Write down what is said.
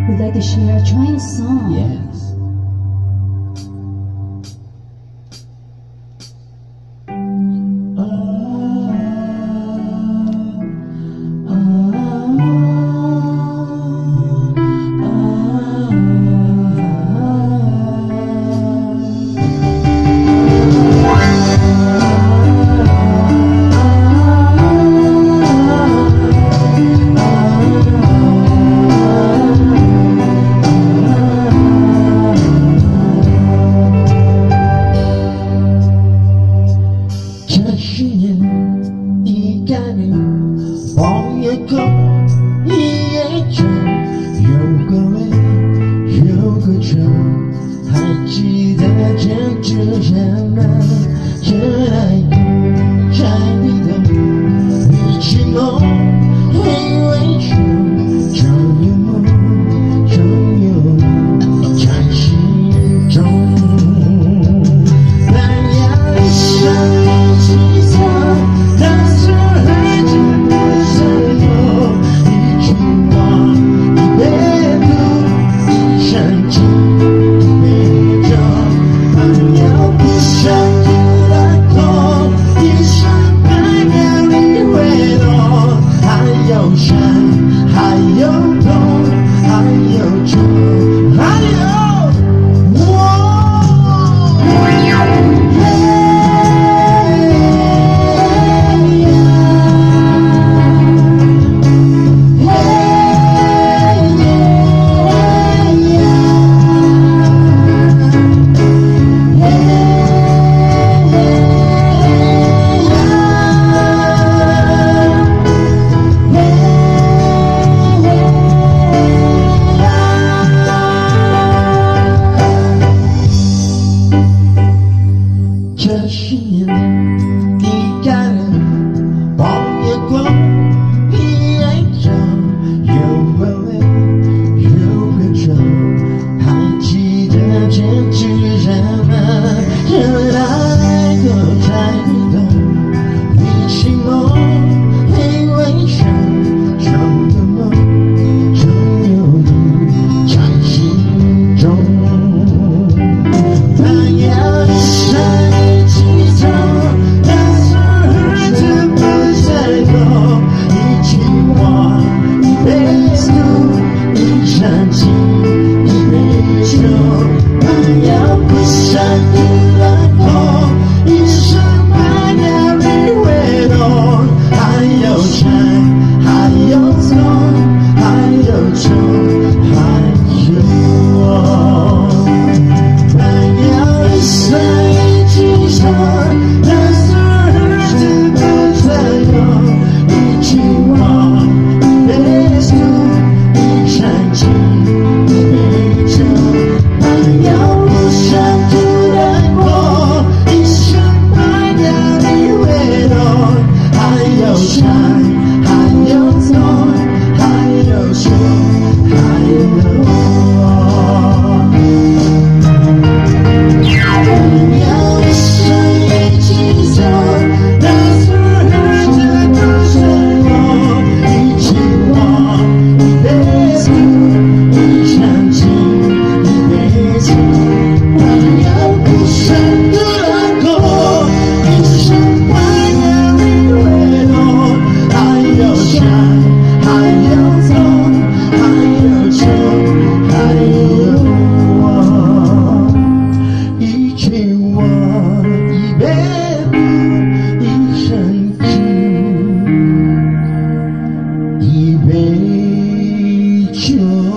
We'd like to share a Chinese song. Yes.望一个一夜中有个泪有个愁，还记得这之人们这爱歌在你的一起梦回味中总有梦总有你在心中，那样一生一起走但是日子这些年一个人望月光一夜中有个泪有个愁，还记得这之人们热爱都在你懂一起梦回味中总有梦总有你在心中，那样一生一杯酒。